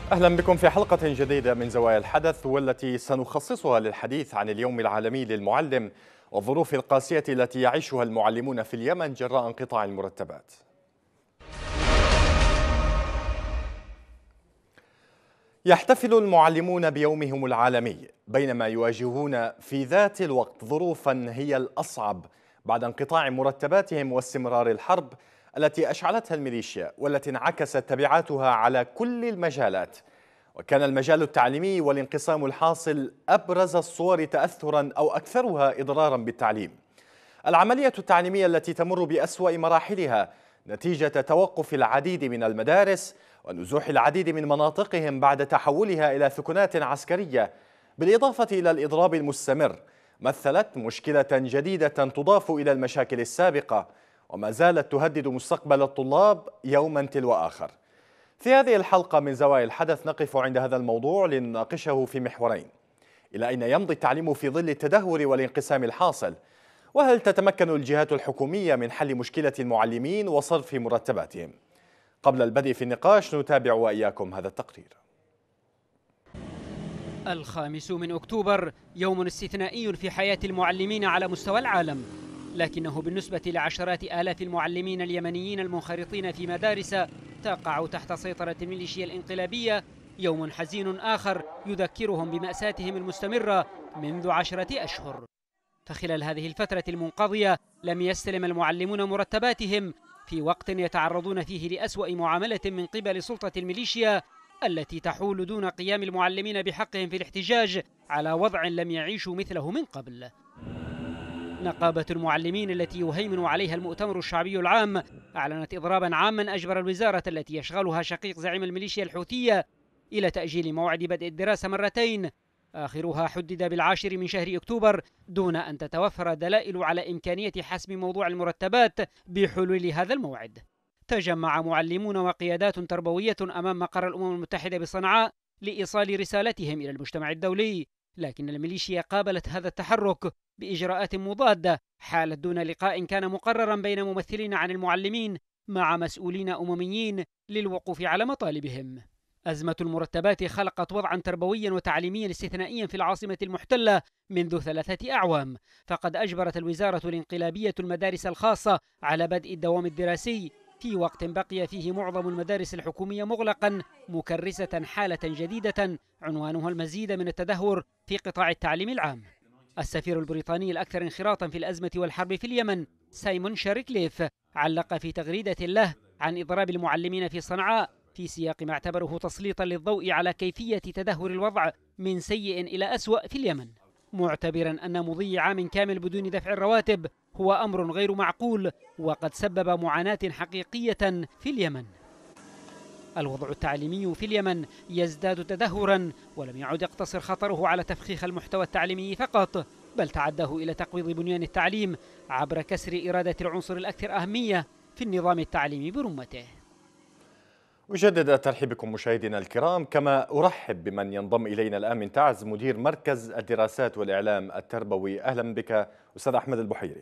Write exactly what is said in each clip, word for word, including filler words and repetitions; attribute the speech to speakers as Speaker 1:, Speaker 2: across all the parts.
Speaker 1: أهلا بكم في حلقة جديدة من زوايا الحدث، والتي سنخصصها للحديث عن اليوم العالمي للمعلم والظروف القاسية التي يعيشها المعلمون في اليمن جراء انقطاع المرتبات. يحتفل المعلمون بيومهم العالمي بينما يواجهون في ذات الوقت ظروفا هي الأصعب بعد انقطاع مرتباتهم واستمرار الحرب التي أشعلتها الميليشيا، والتي انعكست تبعاتها على كل المجالات. وكان المجال التعليمي والانقسام الحاصل أبرز الصور تأثرا أو أكثرها إضرارا بالتعليم. العملية التعليمية التي تمر بأسوأ مراحلها نتيجة توقف العديد من المدارس ونزوح العديد من مناطقهم بعد تحولها إلى ثكنات عسكرية، بالإضافة إلى الإضراب المستمر، مثلت مشكلة جديدة تضاف إلى المشاكل السابقة، وما زالت تهدد مستقبل الطلاب يوما تلو آخر. في هذه الحلقة من زوايا الحدث نقف عند هذا الموضوع لنناقشه في محورين: إلى أين يمضي التعليم في ظل التدهور والانقسام الحاصل؟ وهل تتمكن الجهات الحكومية من حل مشكلة المعلمين وصرف مرتباتهم؟ قبل البدء في النقاش نتابع وإياكم هذا التقرير.
Speaker 2: الخامس من أكتوبر يوم استثنائي في حياة المعلمين على مستوى العالم، لكنه بالنسبة لعشرات آلاف المعلمين اليمنيين المنخرطين في مدارس تقع تحت سيطرة الميليشيا الانقلابية يوم حزين آخر يذكرهم بمأساتهم المستمرة منذ عشرة أشهر. فخلال هذه الفترة المنقضية لم يستلم المعلمون مرتباتهم في وقت يتعرضون فيه لأسوأ معاملة من قبل سلطة الميليشيا التي تحول دون قيام المعلمين بحقهم في الاحتجاج على وضع لم يعيشوا مثله من قبل. نقابة المعلمين التي يهيمن عليها المؤتمر الشعبي العام أعلنت إضرابا عاما أجبر الوزارة التي يشغلها شقيق زعيم الميليشيا الحوثية إلى تأجيل موعد بدء الدراسة مرتين، آخرها حدد بالعاشر من شهر أكتوبر، دون أن تتوفر دلائل على إمكانية حسم موضوع المرتبات بحلول هذا الموعد. تجمع معلمون وقيادات تربوية أمام مقر الأمم المتحدة بصنعاء لإيصال رسالتهم إلى المجتمع الدولي، لكن الميليشيا قابلت هذا التحرك بإجراءات مضادة حالت دون لقاء كان مقررا بين ممثلين عن المعلمين مع مسؤولين أمميين للوقوف على مطالبهم. أزمة المرتبات خلقت وضعا تربويا وتعليميا استثنائيا في العاصمة المحتلة منذ ثلاثة أعوام، فقد أجبرت الوزارة الانقلابية المدارس الخاصة على بدء الدوام الدراسي في وقت بقي فيه معظم المدارس الحكومية مغلقا، مكرسة حالة جديدة عنوانها المزيد من التدهور في قطاع التعليم العام. السفير البريطاني الأكثر انخراطا في الأزمة والحرب في اليمن سايمون شاركليف علق في تغريدة له عن إضراب المعلمين في صنعاء في سياق ما اعتبره تسليطا للضوء على كيفية تدهور الوضع من سيء إلى أسوأ في اليمن، معتبرا أن مضي عام كامل بدون دفع الرواتب هو أمر غير معقول وقد سبب معاناة حقيقية في اليمن. الوضع التعليمي في اليمن يزداد تدهورا، ولم يعد يقتصر خطره على تفخيخ المحتوى التعليمي فقط، بل تعداه إلى تقويض بنيان التعليم عبر كسر إرادة العنصر الأكثر أهمية في النظام التعليمي برمته.
Speaker 1: أجدد ترحيبكم مشاهدينا الكرام، كما أرحب بمن ينضم إلينا الآن من تعز، مدير مركز الدراسات والإعلام التربوي. أهلا بك أستاذ أحمد البحيري.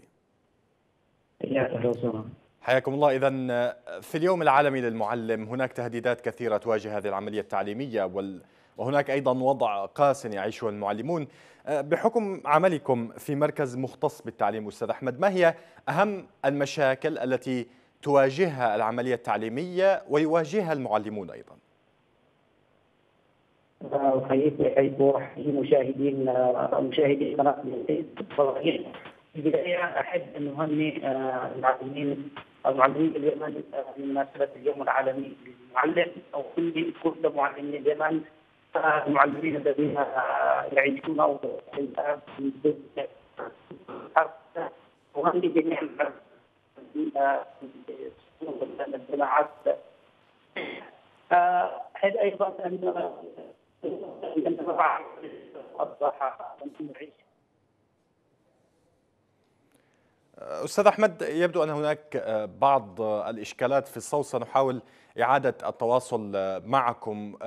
Speaker 1: حياكم الله. إذن في اليوم العالمي للمعلم هناك تهديدات كثيرة تواجه هذه العملية التعليمية، وهناك أيضا وضع قاس يعيشه المعلمون. بحكم عملكم في مركز مختص بالتعليم أستاذ أحمد، ما هي أهم المشاكل التي تواجهها العملية التعليمية ويواجهها المعلمون أيضا؟
Speaker 3: أحييك وأحيي مشاهدين مشاهدي قناة الفضائية. في البداية أحب أن أهنئ المعلمين المعلمين اليمن بمناسبة اليوم العالمي للمعلم، أو كل كل معلمين اليمن، المعلمين الذين يعيشون الآن في أهنئ جميع الجماعات. أحب أيضا أن
Speaker 1: أستاذ أحمد، يبدو أن هناك بعض الإشكالات في الصوت، سنحاول إعادة التواصل معكم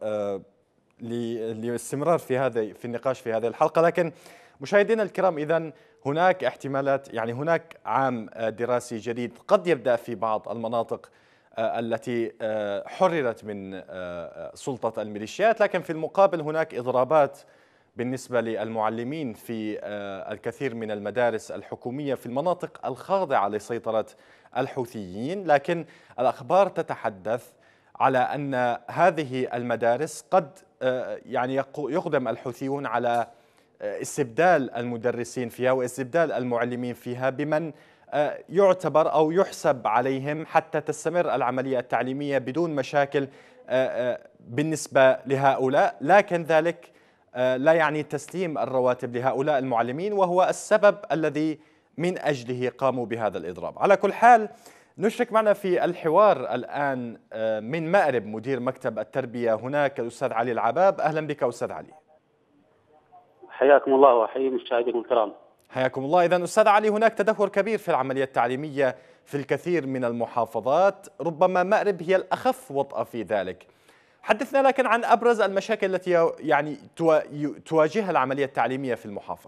Speaker 1: للاستمرار في هذا في النقاش في هذه الحلقة. لكن مشاهدينا الكرام، إذن هناك احتمالات، يعني هناك عام دراسي جديد قد يبدأ في بعض المناطق التي حررت من سلطة الميليشيات، لكن في المقابل هناك إضرابات بالنسبة للمعلمين في الكثير من المدارس الحكومية في المناطق الخاضعة لسيطرة الحوثيين. لكن الأخبار تتحدث على أن هذه المدارس قد يعني يقدم الحوثيون على استبدال المدرسين فيها واستبدال المعلمين فيها بمن يعتبر أو يحسب عليهم حتى تستمر العملية التعليمية بدون مشاكل بالنسبة لهؤلاء، لكن ذلك لا يعني تسليم الرواتب لهؤلاء المعلمين، وهو السبب الذي من أجله قاموا بهذا الإضراب. على كل حال، نشرك معنا في الحوار الآن من مأرب مدير مكتب التربية هناك الأستاذ علي العباب. أهلا بك أستاذ علي.
Speaker 4: حياكم الله وحيي مشاهديكم الكرام.
Speaker 1: حياكم الله. إذن أستاذ علي، هناك تدهور كبير في العملية التعليمية في الكثير من المحافظات، ربما مأرب هي الأخف وطأة في ذلك. حدثنا لكن عن أبرز المشاكل التي يعني تواجهها العملية التعليمية في المحافظة.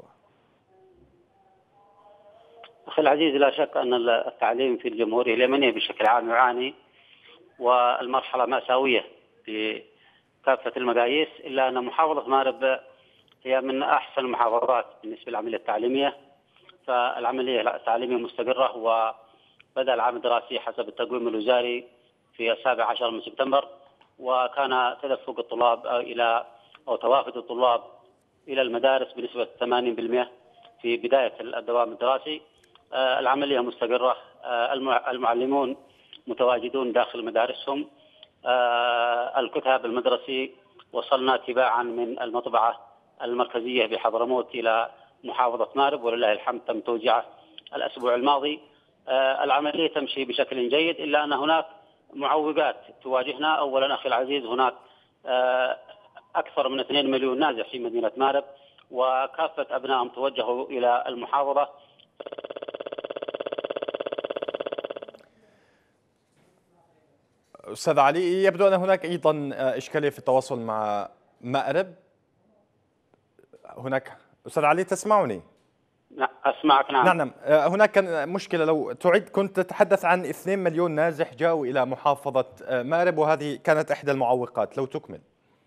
Speaker 4: أخي العزيز، لا شك أن التعليم في الجمهورية اليمنية بشكل عام يعاني، والمرحلة مأساوية بكافة المقاييس، إلا أن محافظة مأرب هي من أحسن المحافظات بالنسبة للعملية التعليمية. فالعملية التعليمية مستقرة، وبدأ العام الدراسي حسب التقويم الوزاري في السابع عشر من سبتمبر، وكان تدفق الطلاب إلى أو توافد الطلاب إلى المدارس بنسبة ثمانين بالمئة في بداية الدوام الدراسي. العملية مستقرة، المعلمون متواجدون داخل مدارسهم. الكتاب المدرسي وصلنا تباعا من المطبعة المركزية بحضرموت إلى محافظة مأرب، ولله الحمد تم توزيعه الأسبوع الماضي. العملية تمشي بشكل جيد، إلا أن هناك معوقات تواجهنا. أولا أخي العزيز، هناك أكثر من اثنين مليون نازح في مدينة مأرب، وكافة أبنائهم توجهوا إلى المحافظة.
Speaker 1: أستاذ علي، يبدو أن هناك أيضا إشكالية في التواصل مع مأرب. هناك أستاذ علي تسمعني؟
Speaker 4: لا أسمعك. نعم
Speaker 1: نعم. هناك كان مشكلة، لو تعيد. كنت تتحدث عن اثنين مليون نازح جاءوا إلى محافظة مأرب، وهذه كانت إحدى المعوقات، لو تكمل.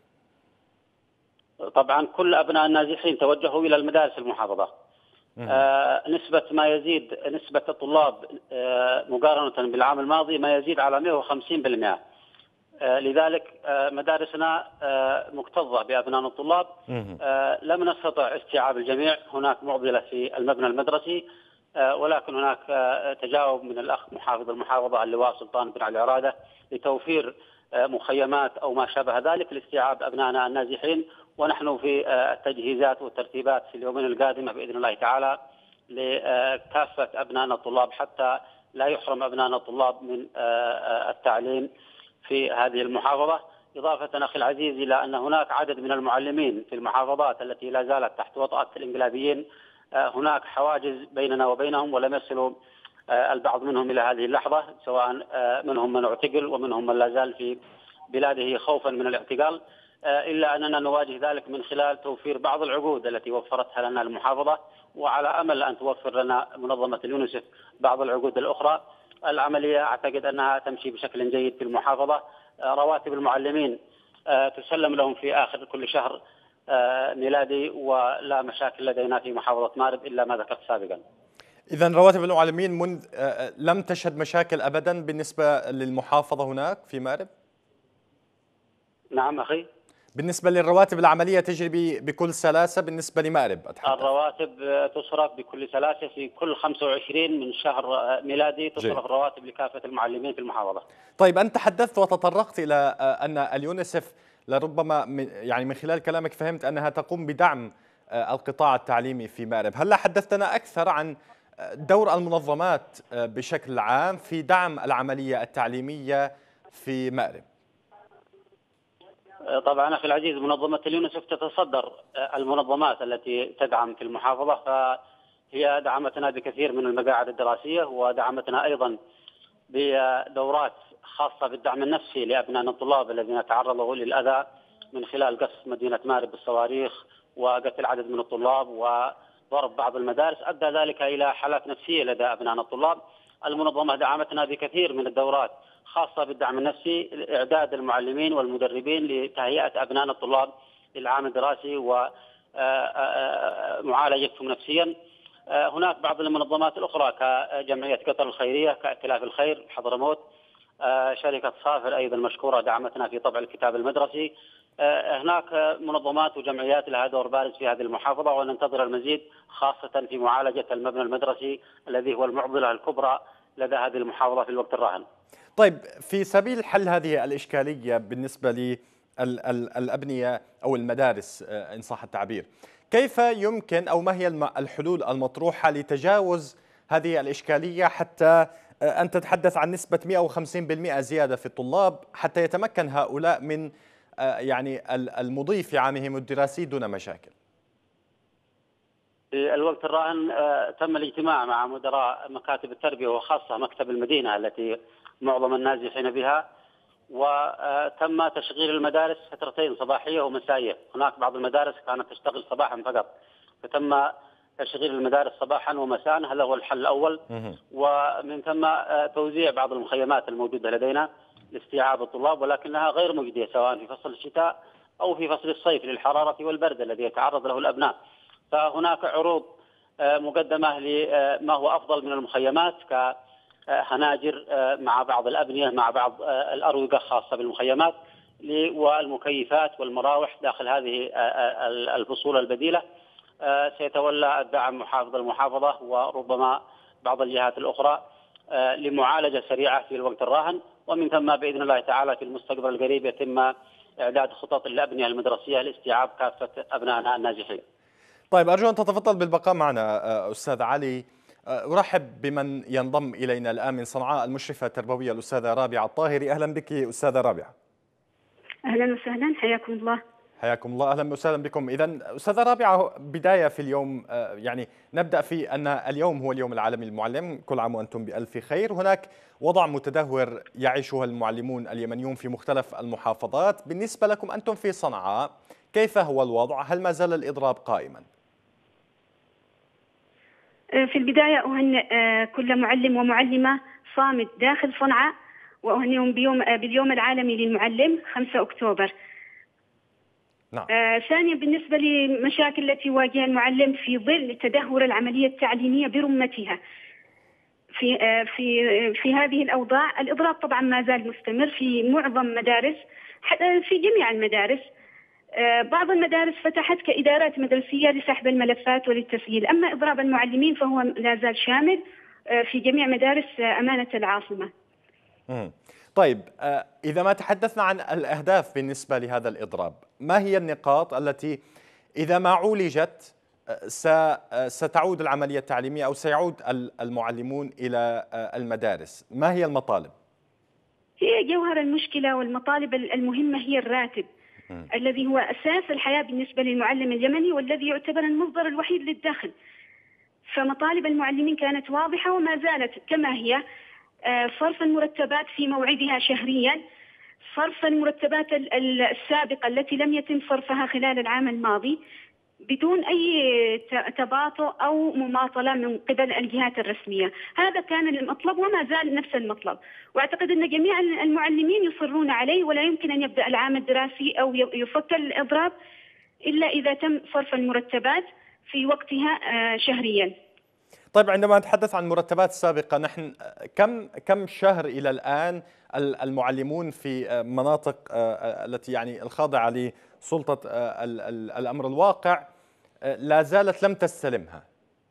Speaker 4: طبعا كل أبناء النازحين توجهوا إلى المدارس المحافظة. آه نسبة ما يزيد نسبة الطلاب آه مقارنة بالعام الماضي ما يزيد على مئة وخمسين بالمئة. آه لذلك آه مدارسنا آه مكتظة بأبناء الطلاب. آه لم نستطع استيعاب الجميع، هناك معضلة في المبنى المدرسي، آه ولكن هناك آه تجاوب من الأخ محافظ المحافظة اللواء سلطان بن علي عرادة لتوفير آه مخيمات أو ما شابه ذلك لاستيعاب أبنائنا النازحين. ونحن في التجهيزات والترتيبات في اليومين القادمة بإذن الله تعالى لكافة أبنائنا الطلاب، حتى لا يحرم أبنائنا الطلاب من التعليم في هذه المحافظة. إضافة أخي العزيز إلى أن هناك عدد من المعلمين في المحافظات التي لا زالت تحت وطأة الإنقلابيين، هناك حواجز بيننا وبينهم، ولم يصلوا البعض منهم إلى هذه اللحظة، سواء منهم من اعتقل ومنهم من لا زال في بلاده خوفا من الاعتقال، إلا أننا نواجه ذلك من خلال توفير بعض العقود التي وفرتها لنا المحافظة، وعلى أمل أن توفر لنا منظمة اليونسف بعض العقود الأخرى. العملية أعتقد أنها تمشي بشكل جيد في المحافظة. رواتب المعلمين تسلم لهم في آخر كل شهر ميلادي، ولا مشاكل لدينا في محافظة مأرب إلا ما ذكرت سابقا.
Speaker 1: إذن رواتب المعلمين منذ لم تشهد مشاكل أبدا بالنسبة للمحافظة هناك في مأرب؟
Speaker 4: نعم أخي.
Speaker 1: بالنسبة للرواتب العملية تجري بكل سلاسة بالنسبة لمأرب أتحدث.
Speaker 4: الرواتب تصرف بكل سلاسة في كل خمسة وعشرين من شهر ميلادي، تصرف الرواتب لكافة المعلمين في المحافظة.
Speaker 1: طيب، أنت تحدثت وتطرقت إلى أن اليونسف لربما يعني من خلال كلامك فهمت أنها تقوم بدعم القطاع التعليمي في مأرب. هل حدثتنا أكثر عن دور المنظمات بشكل عام في دعم العملية التعليمية في مأرب؟
Speaker 4: طبعا أخي العزيز، منظمة اليونسف تتصدر المنظمات التي تدعم في المحافظة، فهي دعمتنا بكثير من المقاعد الدراسية، ودعمتنا أيضا بدورات خاصة بالدعم النفسي لأبنائنا الطلاب الذين تعرضوا للأذى من خلال قصف مدينة مأرب بالصواريخ وقتل عدد من الطلاب وضرب بعض المدارس، أدى ذلك إلى حالات نفسية لدى أبنائنا الطلاب. المنظمة دعمتنا بكثير من الدورات خاصة بالدعم النفسي، إعداد المعلمين والمدربين لتهيئة أبناء الطلاب للعام الدراسي ومعالجتهم نفسيا. هناك بعض المنظمات الأخرى كجمعية قطر الخيرية، كائتلاف الخير حضرموت، شركة صافر أيضا مشكورة دعمتنا في طبع الكتاب المدرسي. هناك منظمات وجمعيات لها دور بارز في هذه المحافظة، وننتظر المزيد خاصة في معالجة المبنى المدرسي الذي هو المعضلة الكبرى لدى هذه المحافظة في الوقت الراهن.
Speaker 1: طيب، في سبيل حل هذه الإشكالية بالنسبة للأبنية أو المدارس إن صح التعبير، كيف يمكن أو ما هي الحلول المطروحة لتجاوز هذه الإشكالية حتى أن تتحدث عن نسبة مئة وخمسين بالمئة زيادة في الطلاب حتى يتمكن هؤلاء من يعني المضي في عامهم الدراسي دون مشاكل؟
Speaker 4: في الوقت الراهن تم الاجتماع مع مدراء مكاتب التربية وخاصة مكتب المدينة التي معظم النازحين بها، وتم تشغيل المدارس فترتين صباحية ومسائية. هناك بعض المدارس كانت تشتغل صباحا فقط، فتم تشغيل المدارس صباحا ومساء، هذا هو الحل الأول. ومن ثم توزيع بعض المخيمات الموجودة لدينا لاستيعاب الطلاب، ولكنها غير مجدية سواء في فصل الشتاء أو في فصل الصيف للحرارة والبرد الذي يتعرض له الأبناء. فهناك عروض مقدمة لما هو أفضل من المخيمات كهناجر مع بعض الأبنية مع بعض الأروقة خاصة بالمخيمات والمكيفات والمراوح داخل هذه الفصول البديلة. سيتولى الدعم محافظ المحافظة وربما بعض الجهات الأخرى لمعالجة سريعة في الوقت الراهن، ومن ثم بإذن الله تعالى في المستقبل القريب يتم إعداد خطط للأبنية المدرسية لاستيعاب كافة أبنائنا الناجحين.
Speaker 1: طيب، أرجو أن تتفضل بالبقاء معنا أستاذ علي. أرحب بمن ينضم إلينا الآن من صنعاء، المشرفة التربوية الأستاذة رابعة الطاهري. أهلا بك أستاذة رابعة.
Speaker 5: أهلا وسهلا، حياكم الله.
Speaker 1: حياكم الله، أهلا وسهلا بكم. إذا أستاذة رابعة، بداية في اليوم، يعني نبدأ في أن اليوم هو اليوم العالمي للمعلم، كل عام وأنتم بألف خير. هناك وضع متدهور يعيشه المعلمون اليمنيون في مختلف المحافظات. بالنسبة لكم أنتم في صنعاء، كيف هو الوضع؟ هل ما زال الإضراب قائما؟
Speaker 5: في البداية أهنئ كل معلم ومعلمة صامت داخل صنعاء، وأهنئهم بيوم باليوم العالمي للمعلم خمسة أكتوبر.
Speaker 1: نعم.
Speaker 5: آه، ثانيا، بالنسبة للمشاكل التي يواجهها المعلم في ظل تدهور العملية التعليمية برمتها في آه في آه في هذه الأوضاع، الإضراب طبعا ما زال مستمر في معظم مدارس، حتى في جميع المدارس. آه بعض المدارس فتحت كإدارات مدرسية لسحب الملفات وللتسجيل، أما إضراب المعلمين فهو لا زال شامل آه في جميع مدارس آه أمانة العاصمة.
Speaker 1: مم. طيب، إذا ما تحدثنا عن الأهداف بالنسبة لهذا الإضراب، ما هي النقاط التي إذا ما عولجت ستعود العملية التعليمية أو سيعود المعلمون إلى المدارس؟ ما هي المطالب؟
Speaker 5: هي جوهر المشكلة والمطالب المهمة هي الراتب م. الذي هو أساس الحياة بالنسبة للمعلم اليمني، والذي يعتبر المصدر الوحيد للدخل. فمطالب المعلمين كانت واضحة وما زالت كما هي: صرف المرتبات في موعدها شهريا، صرف المرتبات السابقة التي لم يتم صرفها خلال العام الماضي بدون أي تباطؤ أو مماطلة من قبل الجهات الرسمية. هذا كان المطلب وما زال نفس المطلب، وأعتقد أن جميع المعلمين يصرون عليه، ولا يمكن أن يبدأ العام الدراسي أو يفك الإضراب إلا إذا تم صرف المرتبات في وقتها شهريا.
Speaker 1: طيب، عندما نتحدث عن المرتبات السابقة، نحن كم كم شهر إلى الآن المعلمون في مناطق التي يعني الخاضعة لسلطة الأمر الواقع لا زالت لم تستلمها؟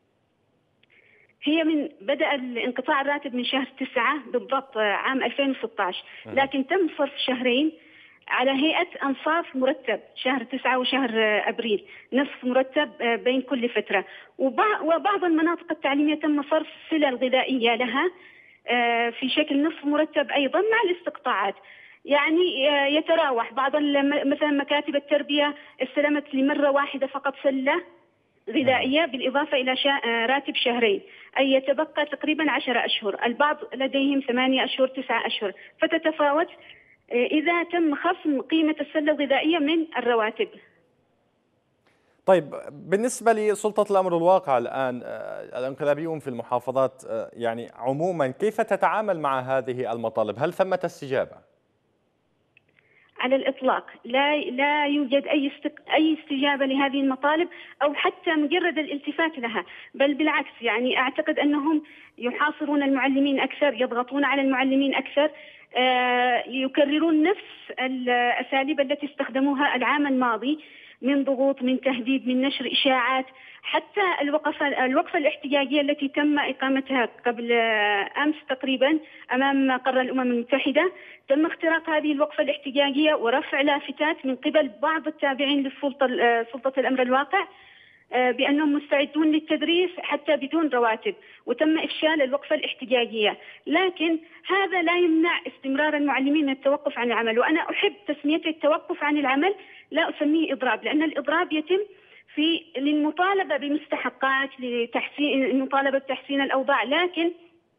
Speaker 5: هي من بدأ انقطاع الراتب من شهر تسعة بالضبط عام ألفين وستة عشر، لكن تم صرف شهرين على هيئة أنصاف مرتب، شهر تسعة وشهر أبريل، نصف مرتب بين كل فترة. وبعض المناطق التعليمية تم صرف السلع الغذائية لها في شكل نصف مرتب أيضا مع الاستقطاعات. يعني يتراوح بعض مثلا مكاتب التربية استلمت لمرة واحدة فقط سلة غذائية بالإضافة إلى راتب شهرين، أي يتبقى تقريبا عشرة أشهر. البعض لديهم ثمانية أشهر تسعة أشهر، فتتفاوت إذا تم خصم قيمة السلة الغذائية من الرواتب.
Speaker 1: طيب بالنسبة لسلطة الأمر الواقع الآن، الانقلابيون في المحافظات يعني عموما كيف تتعامل مع هذه المطالب؟ هل ثمة استجابة؟
Speaker 5: على الإطلاق لا لا يوجد أي استق... أي استجابة لهذه المطالب أو حتى مجرد الالتفات لها، بل بالعكس يعني أعتقد أنهم يحاصرون المعلمين أكثر، يضغطون على المعلمين أكثر، آه يكررون نفس الأساليب التي استخدموها العام الماضي من ضغوط، من تهديد، من نشر إشاعات. حتى الوقفة الوقفة الاحتجاجية التي تم إقامتها قبل أمس تقريبا أمام مقر الأمم المتحدة، تم اختراق هذه الوقفة الاحتجاجية ورفع لافتات من قبل بعض التابعين للسلطة سلطة الأمر الواقع بأنهم مستعدون للتدريس حتى بدون رواتب، وتم إفشال الوقفة الاحتجاجية. لكن هذا لا يمنع استمرار المعلمين من التوقف عن العمل، وأنا أحب تسميته التوقف عن العمل، لا أسميه إضراب، لأن الإضراب يتم في للمطالبة بمستحقات، لتحسين المطالبة بتحسين الأوضاع، لكن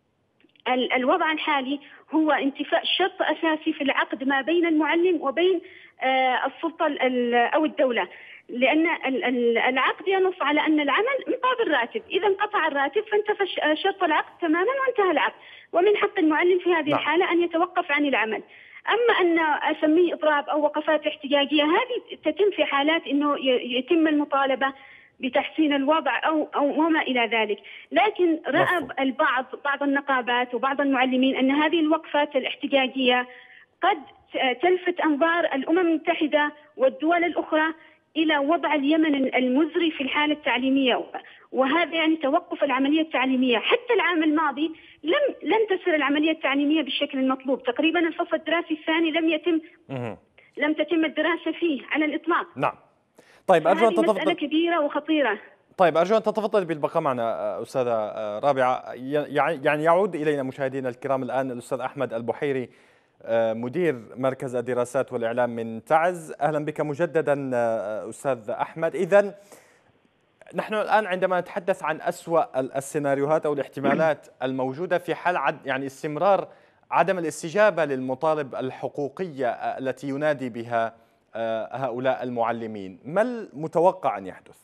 Speaker 5: الوضع الحالي هو انتفاء شرط أساسي في العقد ما بين المعلم وبين السلطة أو الدولة، لأن العقد ينص على أن العمل مقابل راتب، إذا انقطع الراتب فانتفى شرط العقد تماما وانتهى العقد، ومن حق المعلم في هذه الحالة أن يتوقف عن العمل. أما أن أسميه إضراب أو وقفات احتجاجية، هذه تتم في حالات أنه يتم المطالبة بتحسين الوضع أو أو وما إلى ذلك. لكن رأى البعض بعض النقابات وبعض المعلمين أن هذه الوقفات الاحتجاجية قد تلفت أنظار الأمم المتحدة والدول الأخرى إلى وضع اليمن المزري في الحالة التعليمية، وهذا يعني توقف العملية التعليمية. حتى العام الماضي لم لم تسر العملية التعليمية بالشكل المطلوب، تقريبا الفصل الدراسي الثاني لم يتم لم تتم الدراسة فيه على الإطلاق.
Speaker 1: نعم. طيب أرجو أن تتفضل.
Speaker 5: مسألة كبيرة وخطيرة.
Speaker 1: طيب أرجو أن تتفضل بالبقاء معنا أستاذة رابعة. يعني يعود إلينا مشاهدينا الكرام الآن الأستاذ أحمد البحيري، مدير مركز الدراسات والإعلام من تعز. أهلا بك مجددا أستاذ أحمد. إذن نحن الآن عندما نتحدث عن أسوأ السيناريوهات أو الاحتمالات الموجودة في حال عد يعني استمرار عدم الاستجابة للمطالب الحقوقية التي ينادي بها هؤلاء المعلمين، ما المتوقع أن يحدث؟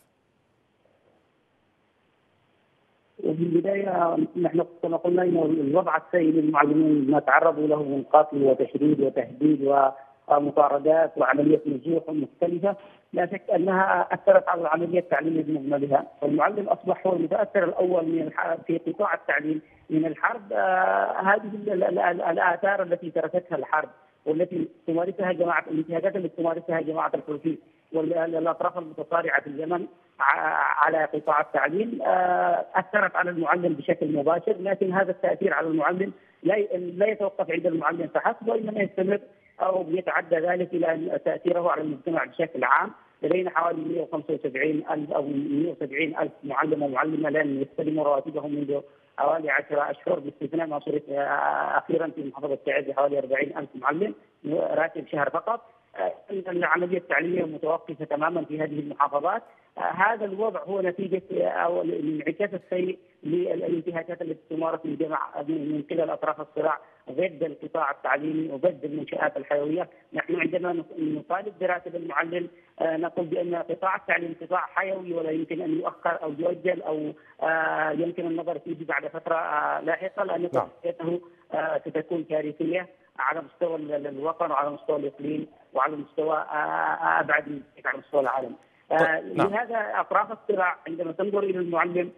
Speaker 3: في البداية نحن كما قلنا أن الوضع السيء للمعلمين ما تعرضوا له من قتل وتشريد وتهديد ومطاردات وعمليات نزوح مختلفة، لا شك أنها أثرت على العملية التعليمية بمجملها، والمعلم أصبح هو المتأثر الأول من في قطاع التعليم من الحرب. آه هذه الآثار التي تركتها الحرب والتي تمارسها جماعة الانتهاكات التي تمارسها جماعة الحوثي والأطراف المتصارعة في اليمن على قطاع التعليم أثرت على المعلم بشكل مباشر، لكن هذا التأثير على المعلم لا يتوقف عند المعلم فحسب، وإنما يستمر أو يتعدى ذلك إلى تأثيره على المجتمع بشكل عام. لدينا حوالي مئة وخمسة وسبعين ألف أو مئة وسبعين ألف معلم ومعلمة لن يستلموا رواتبهم منذ حوالي عشرة أشهر، باستثناء ما صرف أخيرا في محافظة تعز حوالي أربعين ألف معلم راتب شهر فقط. العملية التعليمية متوقفة تماما في هذه المحافظات. هذا الوضع هو نتيجة أو الانعكاس السيء للانتهاكات التي تمارس من جماعة من قبل أطراف الصراع ضد القطاع التعليمي وضد المنشآت الحيوية. نحن عندما نطالب براتب المعلم نقول بأن قطاع التعليم قطاع حيوي ولا يمكن أن يؤخر أو يؤجل أو يمكن النظر فيه بعد فترة لاحقة، لأن تحقيقه ستكون كارثية على مستوى الوطن وعلى مستوى الإقليم وعلى مستوى أبعد من على مستوى العالم. لهذا أطراف الصراع عندما تنظر إلى المعلم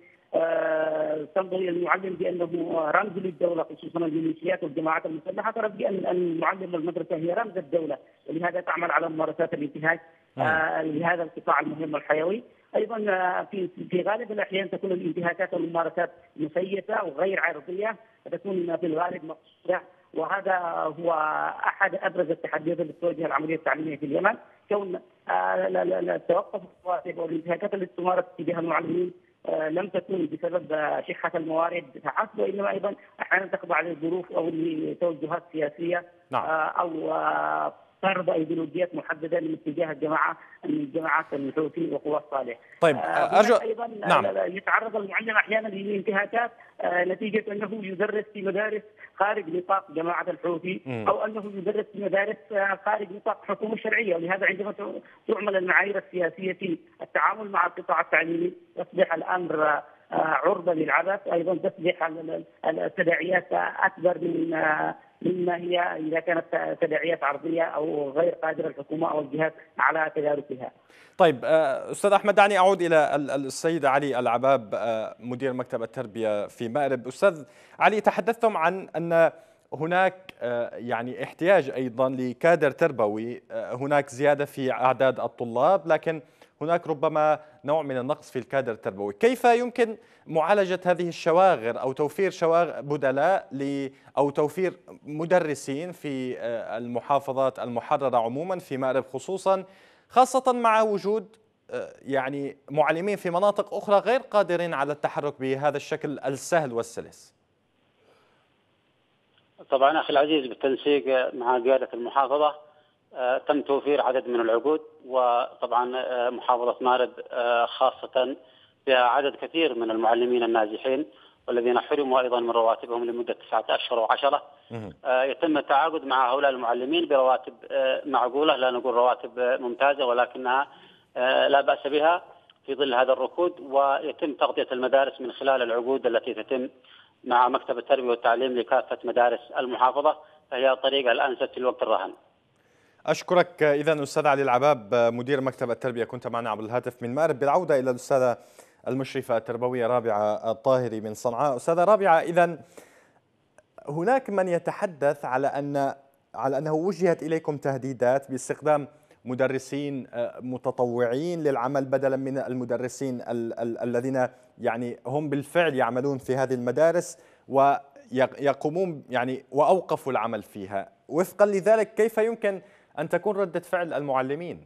Speaker 3: تنظر إلى المعلم بأنه رمز للدولة، خصوصا الميليشيات والجماعات المسلحة ترى بأن المعلم المدرسة هي رمز الدولة، ولهذا تعمل على ممارسات الانتهاك لهذا القطاع المهم الحيوي. أيضا في في غالب الأحيان تكون الانتهاكات والممارسات مسيسة وغير عرضية، تكون في الغالب مقصودة، وهذا هو أحد أبرز التحديات التي تواجه العملية التعليمية في اليمن، كون التوقف الرواتب والانتهاكات التي تمارس تجاه المعلمين لم تكن بسبب شحة الموارد فحسب، وإنما أيضا أحيانا تخضع للظروف أو لتوجهات سياسية. نعم. أو تعرض ايديولوجيات محدده من اتجاه الجماعه من جماعات الحوثي وقوى الصالح.
Speaker 1: طيب ارجو
Speaker 3: ايضا
Speaker 1: نعم.
Speaker 3: يتعرض المعلم احيانا لانتهاكات نتيجه انه يدرس في مدارس خارج نطاق جماعه الحوثي او انه يدرس في مدارس خارج نطاق حكومه شرعيه، ولهذا عندما تعمل المعايير السياسيه في التعامل مع القطاع التعليمي يصبح الامر عرضه للعبث. ايضا تصبح التداعيات اكبر من مما هي اذا كانت تداعيات عرضيه او غير قادره الحكومه او الجهات على تداركها.
Speaker 1: طيب استاذ احمد، دعني اعود الى السيد علي العباب مدير مكتب التربيه في مأرب. استاذ علي، تحدثتم عن ان هناك يعني احتياج ايضا لكادر تربوي، هناك زياده في اعداد الطلاب لكن هناك ربما نوع من النقص في الكادر التربوي. كيف يمكن معالجة هذه الشواغر أو توفير شواغر بدلاء أو توفير مدرسين في المحافظات المحررة عموما في مأرب خصوصا، خاصة مع وجود يعني معلمين في مناطق أخرى غير قادرين على التحرك بهذا الشكل السهل والسلس؟
Speaker 4: طبعا أخي العزيز، بالتنسيق مع قيادة المحافظة تم توفير عدد من العقود، وطبعا محافظة مأرب خاصة فيها عدد كثير من المعلمين النازحين والذين حرموا أيضا من رواتبهم لمدة تسعة أشهر وعشرة. يتم التعاقد مع هؤلاء المعلمين برواتب معقولة، لا نقول رواتب ممتازة ولكنها لا بأس بها في ظل هذا الركود، ويتم تغطية المدارس من خلال العقود التي تتم مع مكتب التربية والتعليم لكافة مدارس المحافظة، فهي الطريقة الأنسب في الوقت الراهن.
Speaker 1: أشكرك إذا أستاذ علي العباب مدير مكتب التربية، كنت معنا عبر الهاتف من مأرب. بالعودة إلى الأستاذة المشرفة التربوية رابعة الطاهري من صنعاء. أستاذة رابعة، إذا هناك من يتحدث على أن على أنه وجهت إليكم تهديدات باستخدام مدرسين متطوعين للعمل بدلا من المدرسين ال ال الذين يعني هم بالفعل يعملون في هذه المدارس ويقومون يعني وأوقفوا العمل فيها. وفقا لذلك كيف يمكن أن تكون ردة فعل المعلمين؟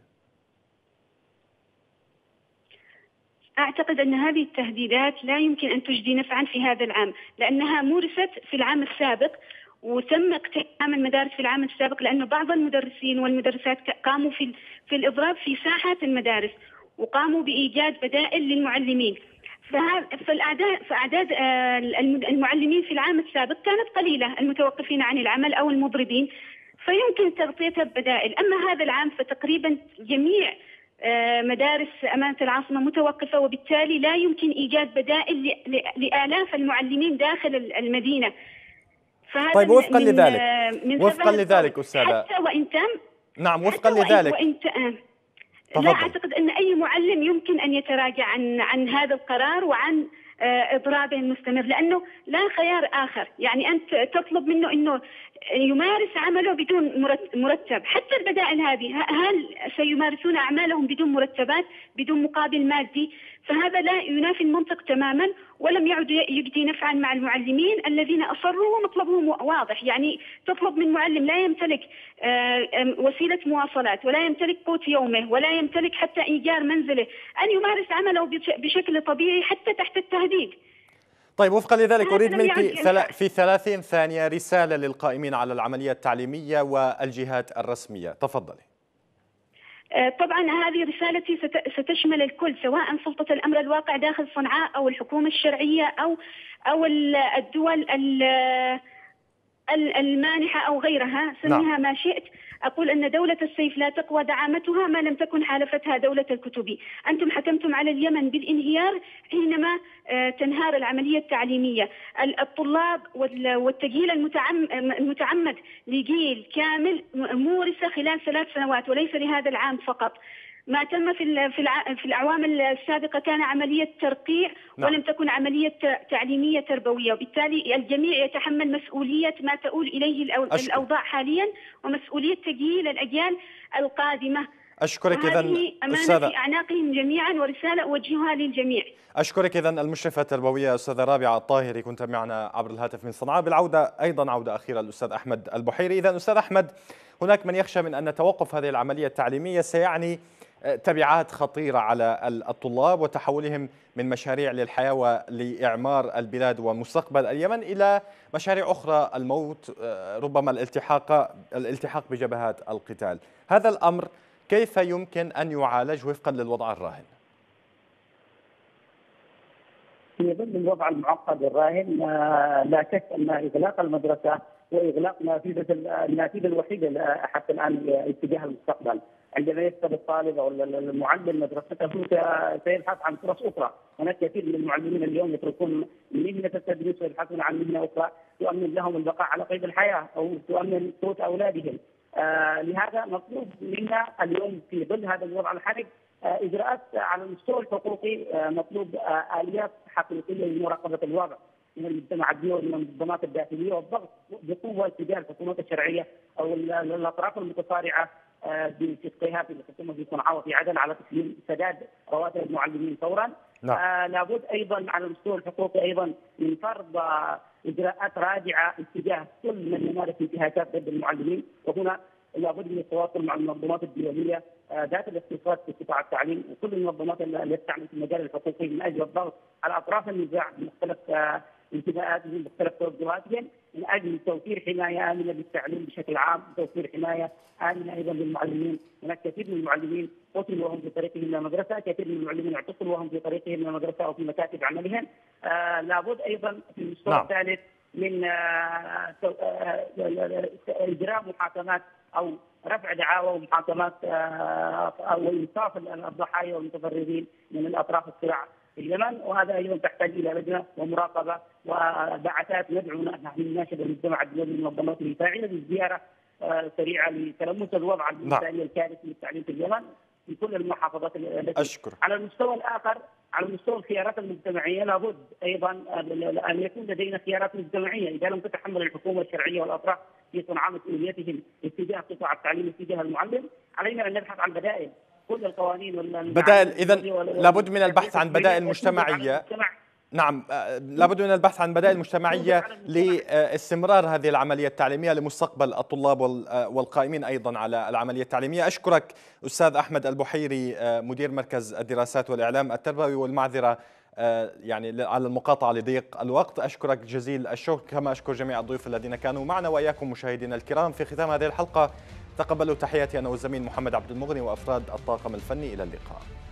Speaker 5: أعتقد أن هذه التهديدات لا يمكن أن تجدي نفعا في هذا العام، لأنها مورست في العام السابق وتم اقتحام المدارس في العام السابق، لأن بعض المدرسين والمدرسات قاموا في في الإضراب في ساحات المدارس وقاموا بإيجاد بدائل للمعلمين. فالأعداد فأعداد المعلمين في العام السابق كانت قليلة، المتوقفين عن العمل أو المضربين، فيمكن تغطيتها ببدائل. أما هذا العام فتقريبا جميع مدارس أمانة العاصمة متوقفة، وبالتالي لا يمكن إيجاد بدائل لآلاف المعلمين داخل المدينة.
Speaker 1: طيب وفقا من لذلك من وفقا لذلك أستاذة،
Speaker 5: حتى وإن تم
Speaker 1: نعم وفقا لذلك
Speaker 5: وإن تم لا أعتقد أن أي معلم يمكن أن يتراجع عن عن هذا القرار وعن إضرابه المستمر، لأنه لا خيار آخر. يعني أنت تطلب منه أنه يمارس عمله بدون مرتب، حتى البدائل هذه هل سيمارسون أعمالهم بدون مرتبات بدون مقابل مادي؟ فهذا لا ينافي المنطق تماما، ولم يعد يجدي نفعا مع المعلمين الذين أصروا ومطلبهم واضح. يعني تطلب من معلم لا يمتلك وسيلة مواصلات ولا يمتلك قوت يومه ولا يمتلك حتى إيجار منزله أن يمارس عمله بشكل طبيعي حتى تحت التهديد.
Speaker 1: طيب وفقا لذلك أريد منك في ثلاثين ثانية رسالة للقائمين على العملية التعليمية والجهات الرسمية، تفضلي.
Speaker 5: طبعا هذه رسالتي ستشمل الكل، سواء سلطة الأمر الواقع داخل صنعاء أو الحكومة الشرعية أو أو الدول المانحة أو غيرها، سميها ما شئت. أقول أن دولة السيف لا تقوى دعامتها ما لم تكن حالفتها دولة الكتب. أنتم حكمتم على اليمن بالانهيار حينما تنهار العملية التعليمية. الطلاب والتجهيل المتعمد لجيل كامل مورسة خلال ثلاث سنوات وليس لهذا العام فقط. ما تم في في الأعوام السابقة كان عملية ترقيع ولم تكن عملية تعليمية تربوية، وبالتالي الجميع يتحمل مسؤولية ما تؤول إليه الأوضاع حاليا ومسؤولية تجهيل الأجيال القادمة.
Speaker 1: أشكرك إذا
Speaker 5: أمانة في أعناقهم جميعا ورسالة أوجهها للجميع.
Speaker 1: أشكرك إذا المشرفة التربوية أستاذة رابعة الطاهري، كنت معنا عبر الهاتف من صنعاء. بالعودة أيضا عودة أخيرة للأستاذ أحمد البحيري. إذا أستاذ أحمد، هناك من يخشى من أن توقف هذه العملية التعليمية سيعني تبعات خطيرة على الطلاب وتحولهم من مشاريع للحياة ولإعمار البلاد ومستقبل اليمن إلى مشاريع أخرى، الموت، ربما الالتحاق الالتحاق بجبهات القتال. هذا الأمر كيف يمكن أن يعالج وفقا للوضع الراهن؟
Speaker 3: في ظل الوضع المعقد الراهن لا شك أن إغلاق المدرسة وإغلاق نافذة النافذة الوحيدة حتى الآن اتجاه المستقبل. عندما يكتب الطالب او المعلم مدرسته سيبحث عن فرص اخرى، هناك كثير من المعلمين اليوم يتركون مهنه التدريس ويبحثون عن مهنه اخرى تؤمن لهم البقاء على قيد الحياه او تؤمن قوت اولادهم. آه لهذا مطلوب منا اليوم في ظل هذا الوضع الحرج آه اجراءات على المستوى الحقوقي، آه مطلوب آه اليات حقيقيه لمراقبه الوضع من المجتمع الدولي ومن المنظمات الداخليه والضغط بقوه تجاه الحكومات الشرعيه او الاطراف المتصارعه بشقها في الحكومه في صنعاء وفي عدن على تسليم سداد رواتب المعلمين فورا. نعم. آه لابد ايضا على المستوى الحقوقي ايضا من فرض اجراءات راجعه اتجاه كل من يمارس انتهاكات ضد المعلمين، وهنا لابد من التواصل مع المنظمات الدوليه آه ذات الاختصاص في قطاع التعليم وكل المنظمات التي تعمل في المجال الحقوقي من اجل الضغط على اطراف النزاع بمختلف آه انتماءاتهم بمختلف توجهاتهم من اجل توفير حمايه امنه للتعليم بشكل عام، توفير حمايه امنه ايضا للمعلمين. هناك كثير من المعلمين قتلوا وهم في طريقهم الى المدرسه، كثير من المعلمين اعتقلوا وهم في طريقهم الى المدرسه او في مكاتب عملهم. آه لابد ايضا في المستوى نعم. الثالث من آه آه اجراء محاكمات او رفع دعاوى ومحاكمات آه او انصاف الضحايا والمتضررين من الاطراف الصراع في اليمن، وهذا ايضا تحتاج الى لجنه ومراقبه وبعثات ندعو نحن نناشد المجتمع الدولي والمنظمات الفاعله بالزياره سريعه لتلمس الوضع الانساني الكارثي للتعليم في اليمن في كل المحافظات التي
Speaker 1: أشكر.
Speaker 3: على المستوى الاخر على مستوى الخيارات المجتمعيه لابد ايضا ان يكون لدينا خيارات مجتمعيه. اذا لم تتحمل الحكومه الشرعية والاطراف في صنعاء مسؤوليتهم اتجاه قطاع التعليم اتجاه المعلم، علينا ان نبحث عن بدائل. كل القوانين
Speaker 1: بدائل، اذا لابد من البحث عن بدائل مجتمعيه. نعم، لابد من البحث عن بدائل مجتمعية لاستمرار هذه العملية التعليمية لمستقبل الطلاب والقائمين أيضا على العملية التعليمية. أشكرك أستاذ أحمد البحيري مدير مركز الدراسات والإعلام التربوي، والمعذرة يعني على المقاطعة لضيق الوقت. أشكرك جزيل الشكر، كما أشكر جميع الضيوف الذين كانوا معنا وإياكم مشاهدينا الكرام. في ختام هذه الحلقة تقبلوا تحياتي أنا والزميل محمد عبد المغني وأفراد الطاقم الفني، إلى اللقاء.